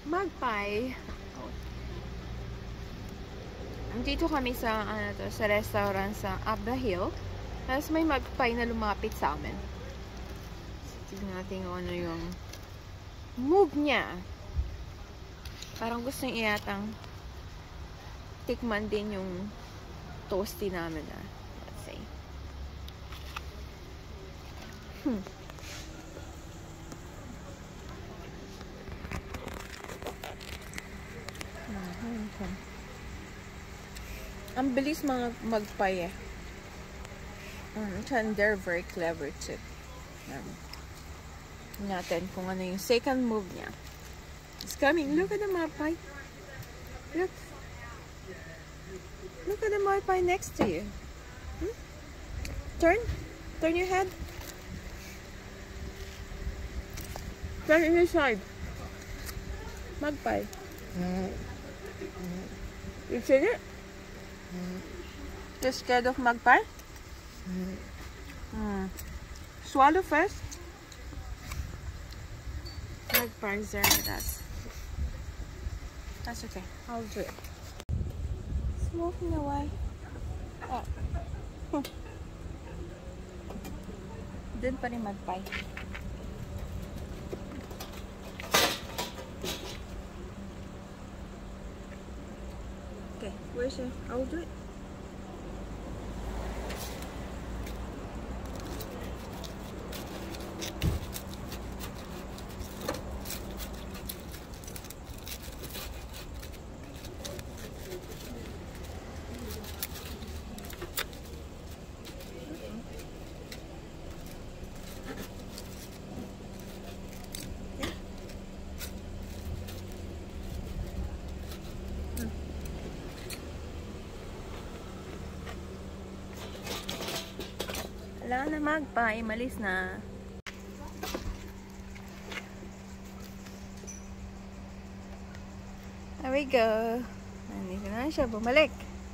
Magpie. Oh. Dito kami sa sa restaurant sa up the hill. Tapos may magpie na lumapit sa amin. So, tignan natin kung ano yung move niya. Parang gusto niya yatang tikman din yung toasty namin. Let's see. Ang bilis mga magpie eh. And they're very clever too. Natin kung ano yung second move niya. It's coming. Look at the magpie. Look. Look at the magpie next to you. Turn. Turn your head. Turn on your side. Magpie. You seen it? You're scared of magpie? Swallow first. Magpie's there with us. That's okay. I'll do it. It's moving away. Oh. Dun pa rin magpie. Okay, where's it? I'll do it. Wala na magpie, malis na. There we go. Nandito na siya, bumalik.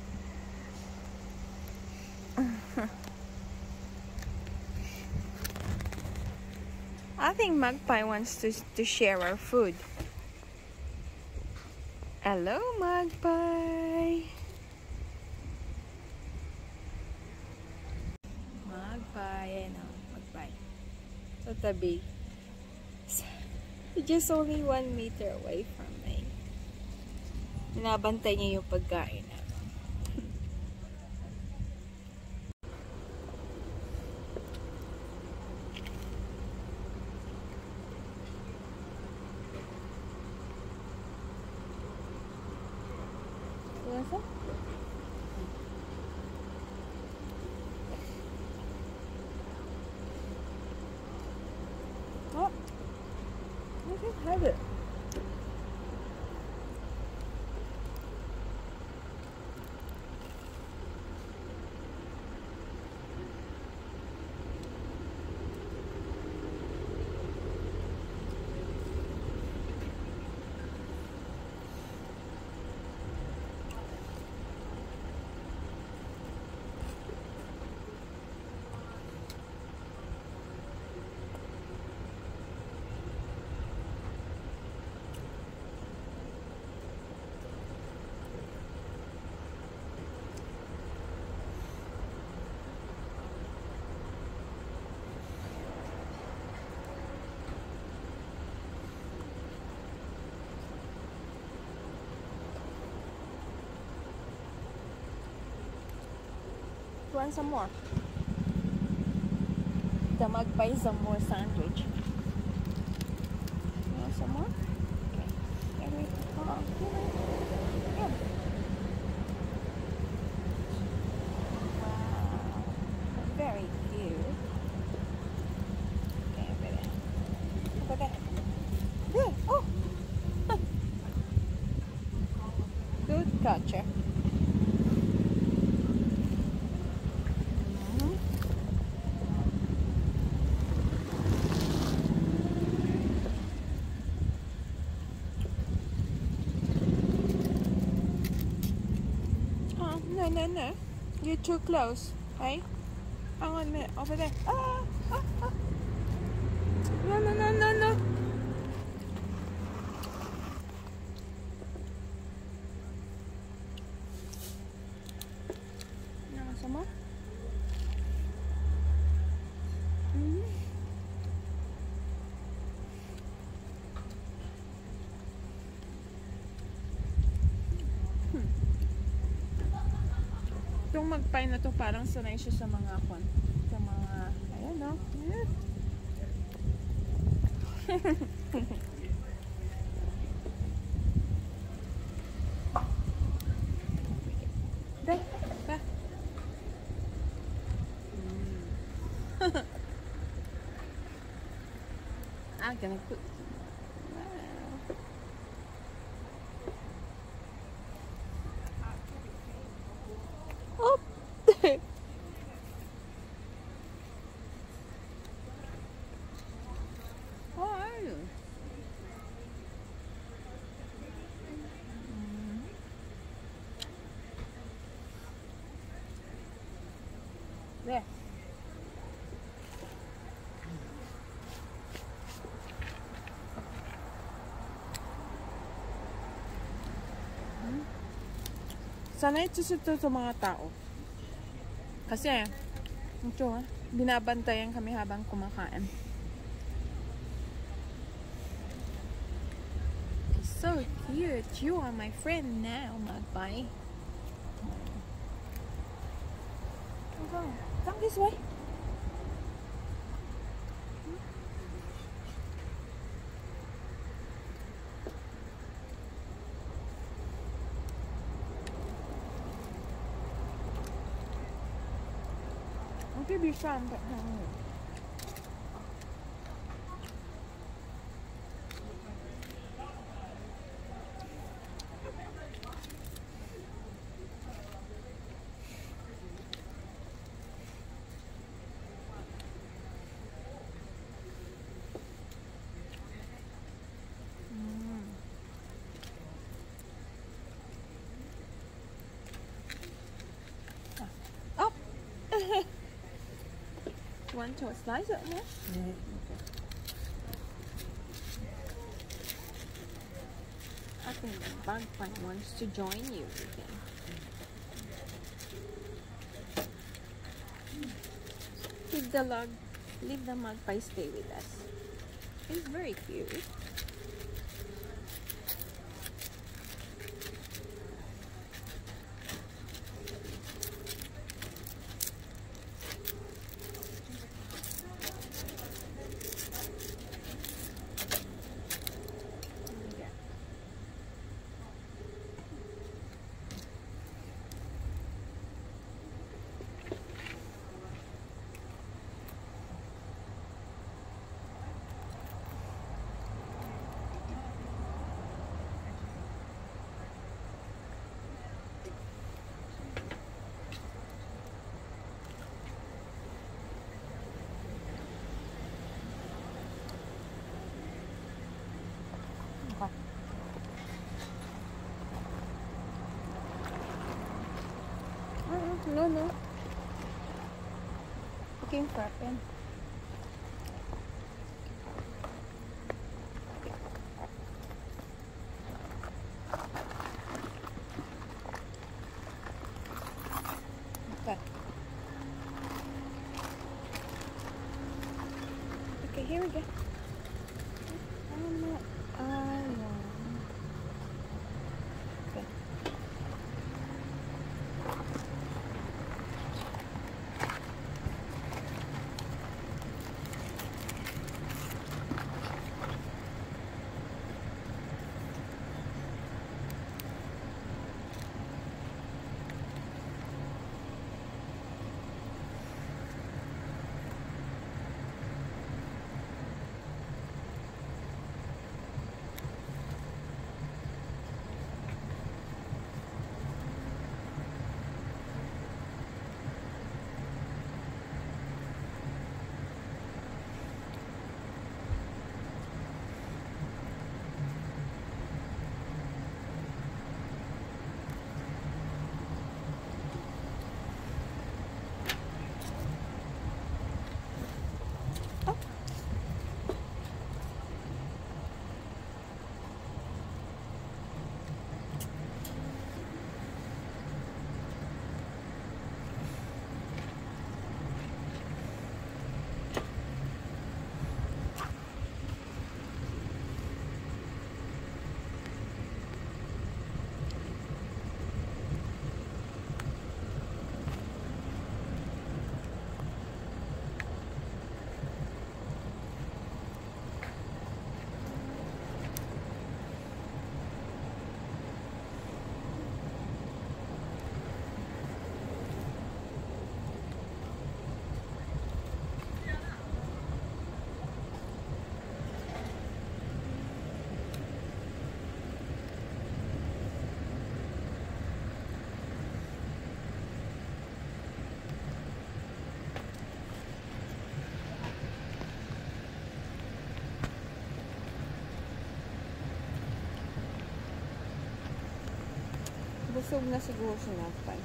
I think Magpie wants to share our food. Hello, Magpie. Magpie, Magpie. Sa tabi. Just only 1 meter away from me. Binabantay niya yung pagkain. What's up? Oh, I can have it. Want some more? The Magpie some more sandwich. You want some more? Okay. Here we go. Here. Wow. Very cute. Okay, over there. Over there. Good. Oh! Good catcher. No. You're too close. Hey? Hang on a minute. Over there. Ah! No. Itong magpie na to parang sanay siya sa mga sa mga, ayan no? Yeah. Dai, pa. I'm gonna put. Oh. How are you? There. Sanay ito sa mga tao. Kasi, ito binabantayan kami habang kumakain. So cute. You are my friend now, Magpie. Okay. Come this way. I'll give you some, but up. Want to slice it more? Yeah. I think the Magpie wants to join you again. Leave the Magpie stay with us. He's very cute. No. Looking for a pen. Okay. Okay, here we go. Okay. Busog na siguro si Magpie.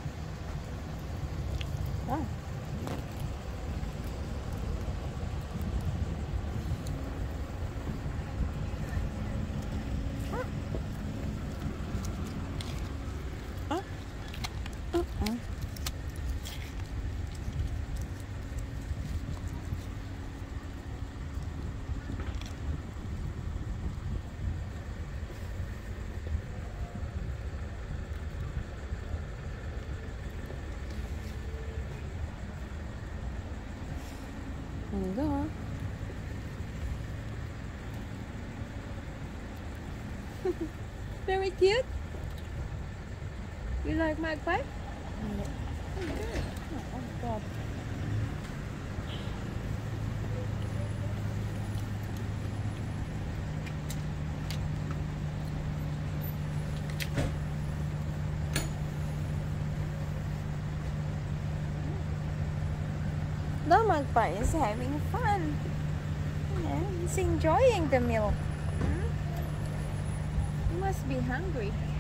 Ah. Hello. Very cute. You like Magpie? Oh, good. Oh, God. The Magpie is having fun. Yeah, he's enjoying the milk. He must be hungry.